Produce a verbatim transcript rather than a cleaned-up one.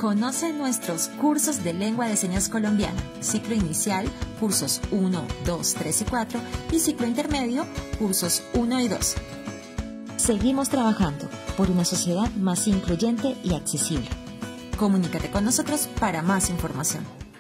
Conoce nuestros cursos de lengua de señas colombiana, ciclo inicial, cursos uno, dos, tres y cuatro y ciclo intermedio, cursos uno y dos. Seguimos trabajando por una sociedad más incluyente y accesible. Comunícate con nosotros para más información.